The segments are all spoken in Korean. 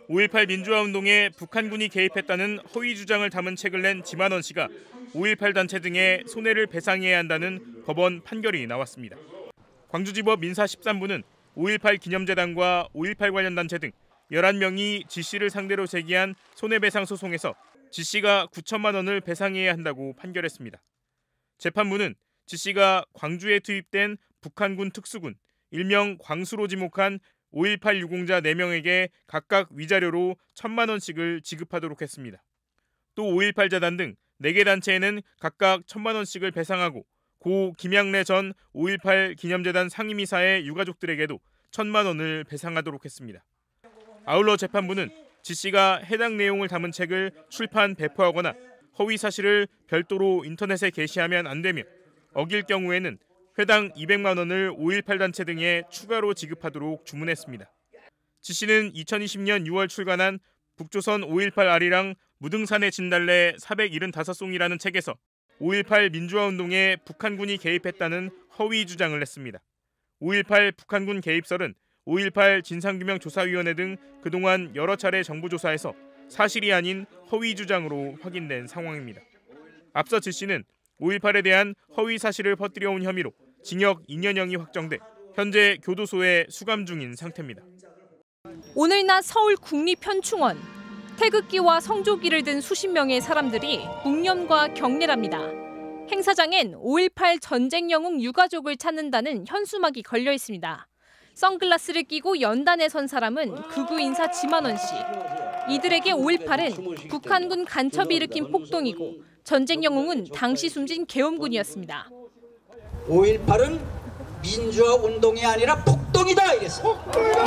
5.18 민주화운동에 북한군이 개입했다는 허위 주장을 담은 책을 낸 지만원 씨가 5.18 단체 등에 손해를 배상해야 한다는 법원 판결이 나왔습니다. 광주지법 민사 13부는 5.18 기념재단과 5.18 관련 단체 등 11명이 지 씨를 상대로 제기한 손해배상 소송에서 지 씨가 9천만 원을 배상해야 한다고 판결했습니다. 재판부는 지 씨가 광주에 투입된 북한군 특수군, 일명 광수로 지목한 5.18 유공자 4명에게 각각 위자료로 1,000만 원씩을 지급하도록 했습니다. 또 5.18 재단 등 4개 단체에는 각각 1,000만 원씩을 배상하고 고 김양래 전 5.18 기념재단 상임이사의 유가족들에게도 1,000만 원을 배상하도록 했습니다. 아울러 재판부는 지 씨가 해당 내용을 담은 책을 출판, 배포하거나 허위 사실을 별도로 인터넷에 게시하면 안 되며 어길 경우에는 회당 200만 원을 5.18 단체 등에 추가로 지급하도록 주문했습니다. 지 씨는 2020년 6월 출간한 북조선 5.18R이랑 무등산의 진달래 475송이라는 책에서 5.18 민주화운동에 북한군이 개입했다는 허위 주장을 했습니다. 5.18 북한군 개입설은 5.18 진상규명조사위원회 등 그동안 여러 차례 정부 조사에서 사실이 아닌 허위 주장으로 확인된 상황입니다. 앞서 지 씨는 5.18에 대한 허위 사실을 퍼뜨려온 혐의로 징역 2년형이 확정돼 현재 교도소에 수감 중인 상태입니다. 오늘 낮 서울 국립현충원. 태극기와 성조기를 든 수십 명의 사람들이 묵념과 경례를 합니다. 행사장엔 5.18 전쟁 영웅 유가족을 찾는다는 현수막이 걸려 있습니다. 선글라스를 끼고 연단에 선 사람은 극우 인사 지만원 씨. 이들에게 5.18은 북한군 간첩이 일으킨 폭동이고 전쟁 영웅은 당시 숨진 계엄군이었습니다. 5.18은 민주화 운동이 아니라 폭동이다 이랬어.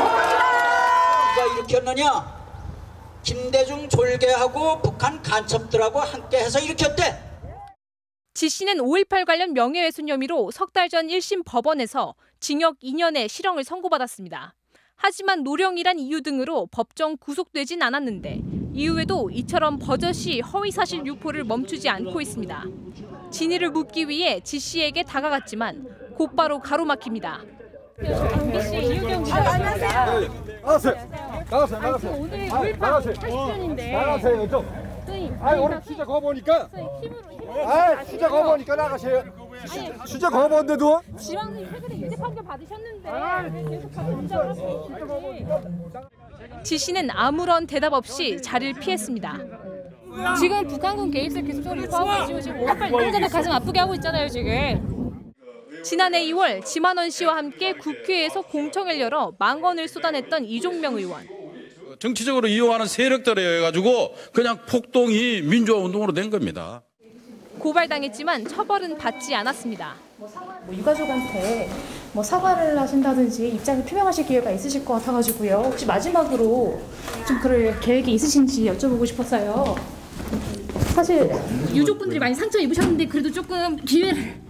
누가 일으켰느냐? 김대중 졸개하고 북한 간첩들하고 함께해서 일으켰대. 지 씨는 5.18 관련 명예훼손 혐의로 석 달 전 1심 법원에서 징역 2년의 실형을 선고받았습니다. 하지만 노령이란 이유 등으로 법정 구속되진 않았는데 이후에도 이처럼 버젓이 허위사실 유포를 멈추지 않고 있습니다. 진위를 묻기 위해 지 씨에게 다가갔지만 곧바로 가로막힙니다. MBC 이유경 기자입니다. 나가세요. 오늘 5.18 80주년인데. 나가세요 좀. 오늘 진짜 거 보니까. 진짜 거 보니까 나가세요. 진짜 거 본데도. 지방선이 최근에 유죄 판결 받으셨는데 계속 문자를 하시는 지 씨는 아무런 대답 없이 자리를 피했습니다. 지금 북한군 개입설 계속적으로 유포하고 계시고 지금 5.18 유공자들 가슴 아프게 하고 있잖아요 지금. 지난해 2월 지만원 씨와 함께 국회에서 공청회를 열어 망언을 쏟아냈던 이종명 의원. 정치적으로 이용하는 세력들에 가지고 그냥 폭동이 민주화 운동으로 된 겁니다. 고발당했지만 처벌은 받지 않았습니다. 유가족한테 사과를 하신다든지 입장을 표명하실 기회가 있으실 것 같아가지고요. 혹시 마지막으로 좀 그럴 계획이 있으신지 여쭤보고 싶었어요. 사실 유족분들이 많이 상처 입으셨는데 그래도 조금 기회를.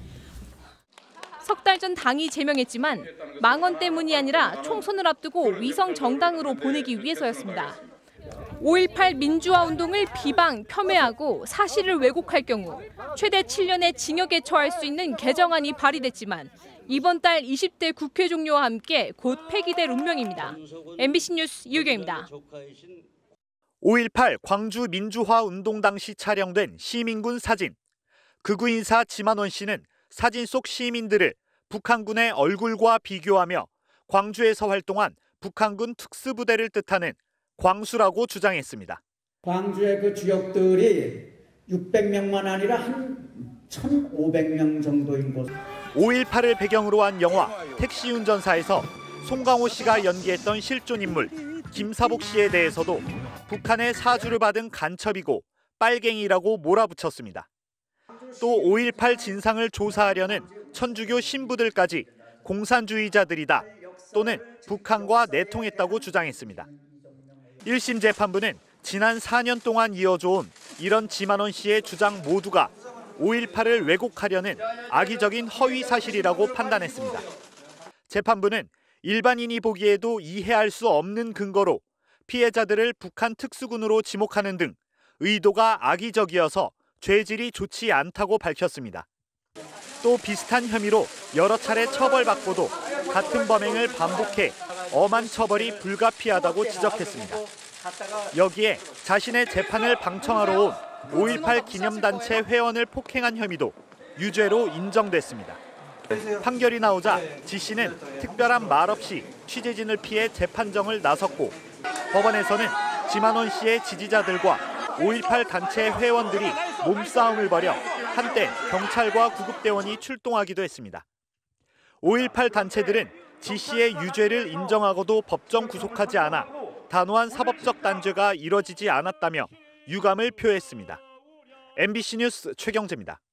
석 달 전 당이 제명했지만 망언 때문이 아니라 총선을 앞두고 위성 정당으로 보내기 위해서였습니다. 5.18 민주화 운동을 비방, 폄훼하고 사실을 왜곡할 경우 최대 7년의 징역에 처할 수 있는 개정안이 발의됐지만 이번 달 20대 국회 종료와 함께 곧 폐기될 운명입니다. MBC 뉴스 이유경입니다. 5.18 광주 민주화 운동 당시 촬영된 시민군 사진. 극우 인사 지만원 씨는 사진 속 시민들을 북한군의 얼굴과 비교하며 광주에서 활동한 북한군 특수부대를 뜻하는 광수라고 주장했습니다. 광주의 그 주역들이 600명만 아니라 한 1,500명 정도인 것. 5.18을 배경으로 한 영화 택시 운전사에서 송강호 씨가 연기했던 실존 인물 김사복 씨에 대해서도 북한의 사주를 받은 간첩이고 빨갱이라고 몰아붙였습니다. 또 5.18 진상을 조사하려는 천주교 신부들까지 공산주의자들이다 또는 북한과 내통했다고 주장했습니다. 1심 재판부는 지난 4년 동안 이어져온 이런 지만원 씨의 주장 모두가 5.18을 왜곡하려는 악의적인 허위 사실이라고 판단했습니다. 재판부는 일반인이 보기에도 이해할 수 없는 근거로 피해자들을 북한 특수군으로 지목하는 등 의도가 악의적이어서 죄질이 좋지 않다고 밝혔습니다. 또 비슷한 혐의로 여러 차례 처벌받고도 같은 범행을 반복해 엄한 처벌이 불가피하다고 지적했습니다. 여기에 자신의 재판을 방청하러 온 5.18 기념단체 회원을 폭행한 혐의도 유죄로 인정됐습니다. 판결이 나오자 지 씨는 특별한 말 없이 취재진을 피해 재판정을 나섰고 법원에서는 지만원 씨의 지지자들과 5.18 단체 회원들이 몸싸움을 벌여 한때 경찰과 구급대원이 출동하기도 했습니다. 5.18 단체들은 지 씨의 유죄를 인정하고도 법정 구속하지 않아 단호한 사법적 단죄가 이뤄지지 않았다며 유감을 표했습니다. MBC 뉴스 최경재입니다.